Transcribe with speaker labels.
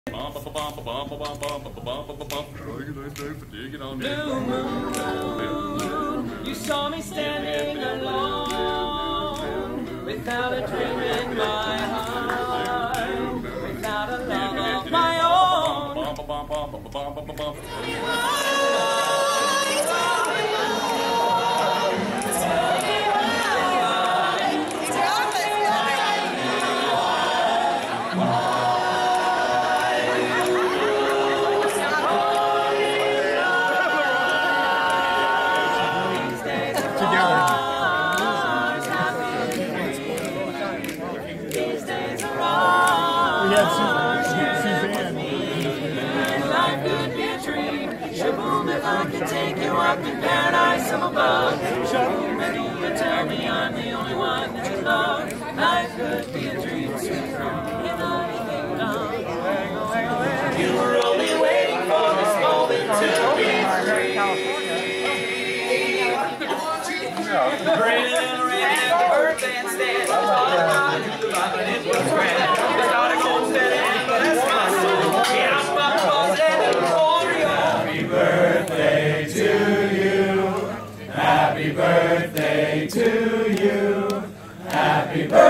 Speaker 1: You saw me standing alone, without a dream in my heart, without a love of my own. If I could take you up to paradise from above, and you would tell me I'm the only one that you love. Life could be a dream, sweet from you were only waiting for this moment to be free. Greater than a rain at the birthday instead. All around you, but it was grand. The started going steady, but that's my soul. Yeah, I'm about to fall dead for you.
Speaker 2: Happy birthday to you. Happy birthday to you. Happy birthday.